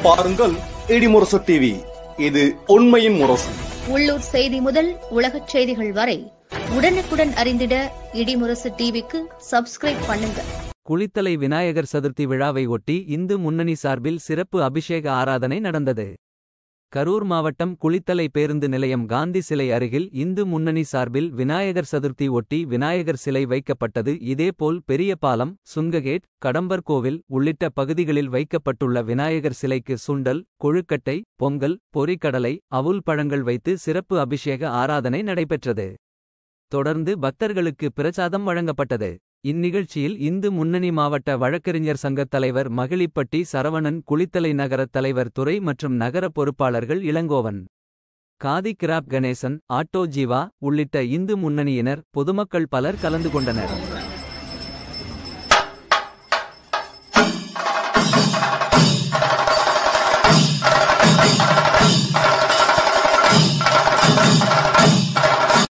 பாருங்கள் இடிமுரசு டிவி. இது உண்மையின் முரசு. உள்ளூர் செய்தி முதல் உலகச் செய்திகள் வரை உடனுக்குடன் அறிந்திட இடிமுரசு டிவிக்கு சப்ஸ்கிரைப் பண்ணுங்க. குளித்தலை விநாயகர் சதுர்த்தி விழாவை ஒட்டி இந்து முன்னணி சார்பில் சிறப்பு அபிஷேக ஆராதனை நடந்தது. கரூர் மாவட்டம் குளித்தலை பேருந்து நிலையம் காந்தி சிலை அருகில் இந்து முன்னணி சார்பில் விநாயகர் சதுர்த்தி ஒட்டி விநாயகர் சிலை வைக்கப்பட்டது. இதேபோல் பெரிய பாலம், சுங்ககேட், கடம்பர் கோவில் உள்ளிட்ட பகுதிகளில் வைக்கப்பட்டுள்ள விநாயகர் சிலைக்கு சுண்டல், கொழுக்கட்டை, பொங்கல், பொரிகடலை, அவுல் பழங்கள் வைத்து சிறப்பு அபிஷேக ஆராதனை நடைபெற்றது. தொடர்ந்து பக்தர்களுக்கு பிரசாதம் வழங்கப்பட்டது. இந்நிகழ்ச்சியில் இந்து முன்னணி மாவட்ட வழக்கறிஞர் சங்கத் தலைவர் மகிழிப்பட்டி சரவணன், குளித்தலை நகர தலைவர் துரை மற்றும் நகர பொறுப்பாளர்கள் இளங்கோவன், காதி கிராப் கணேசன், ஆட்டோ ஜீவா உள்ளிட்ட இந்து முன்னணியினர், பொதுமக்கள் பலர் கலந்து கொண்டனர்.